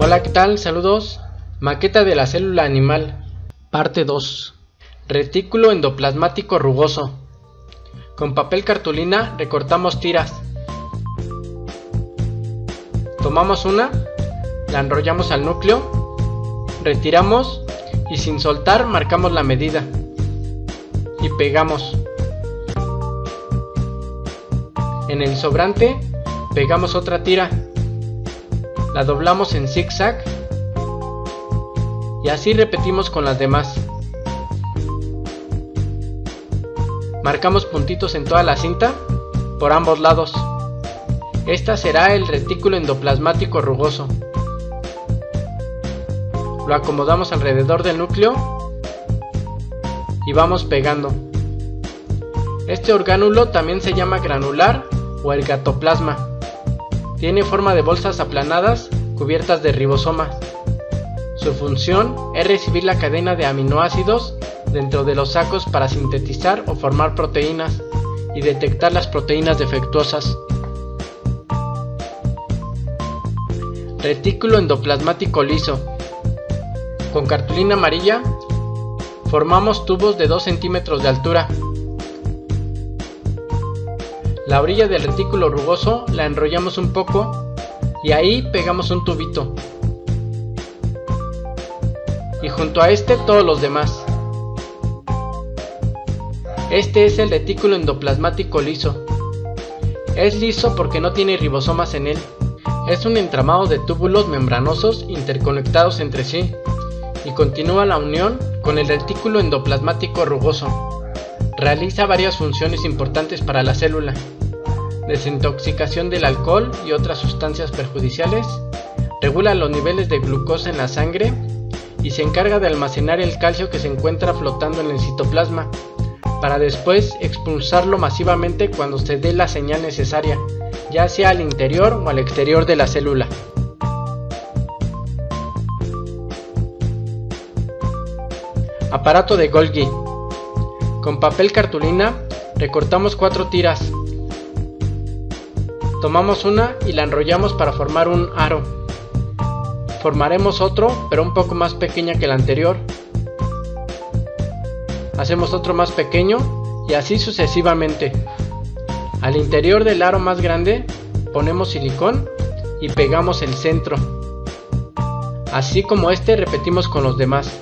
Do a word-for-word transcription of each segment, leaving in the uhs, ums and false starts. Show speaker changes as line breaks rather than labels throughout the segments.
Hola, ¿qué tal? Saludos. Maqueta de la célula animal. Parte dos. Retículo endoplasmático rugoso. Con papel cartulina recortamos tiras. Tomamos una, la enrollamos al núcleo, retiramos y sin soltar marcamos la medida y pegamos. En el sobrante pegamos otra tira, la doblamos en zigzag y así repetimos con las demás. Marcamos puntitos en toda la cinta por ambos lados. Esta será el retículo endoplasmático rugoso. Lo acomodamos alrededor del núcleo y vamos pegando. Este orgánulo también se llama granular o ergatoplasma. Tiene forma de bolsas aplanadas cubiertas de ribosomas. Su función es recibir la cadena de aminoácidos dentro de los sacos para sintetizar o formar proteínas y detectar las proteínas defectuosas. Retículo endoplasmático liso. Con cartulina amarilla formamos tubos de dos centímetros de altura. La orilla del retículo rugoso la enrollamos un poco y ahí pegamos un tubito. Y junto a este todos los demás. Este es el retículo endoplasmático liso. Es liso porque no tiene ribosomas en él. Es un entramado de túbulos membranosos interconectados entre sí y continúa la unión con el retículo endoplasmático rugoso. Realiza varias funciones importantes para la célula: desintoxicación del alcohol y otras sustancias perjudiciales, regula los niveles de glucosa en la sangre y se encarga de almacenar el calcio que se encuentra flotando en el citoplasma, para después expulsarlo masivamente cuando se dé la señal necesaria, ya sea al interior o al exterior de la célula. Aparato de Golgi. Con papel cartulina recortamos cuatro tiras. Tomamos una y la enrollamos para formar un aro. Formaremos otro, pero un poco más pequeña que el anterior. Hacemos otro más pequeño y así sucesivamente. Al interior del aro más grande ponemos silicón y pegamos el centro. Así como este repetimos con los demás.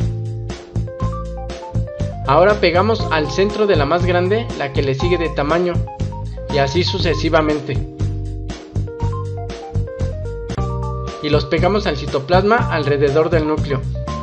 Ahora pegamos al centro de la más grande la que le sigue de tamaño y así sucesivamente. Y los pegamos al citoplasma alrededor del núcleo.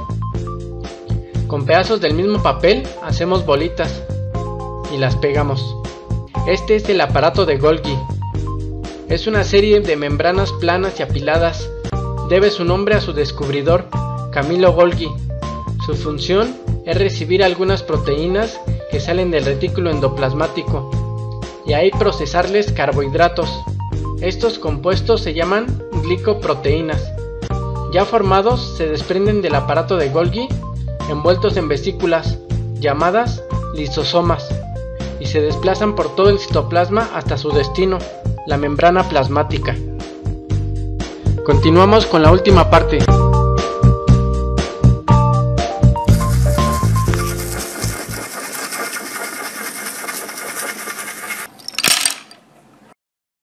Con pedazos del mismo papel hacemos bolitas y las pegamos. Este es el aparato de Golgi. Es una serie de membranas planas y apiladas. Debe su nombre a su descubridor, Camillo Golgi. Su función es recibir algunas proteínas que salen del retículo endoplasmático y ahí procesarles carbohidratos. Estos compuestos se llaman glicoproteínas. Ya formados se desprenden del aparato de Golgi envueltos en vesículas llamadas lisosomas y se desplazan por todo el citoplasma hasta su destino, la membrana plasmática. Continuamos con la última parte.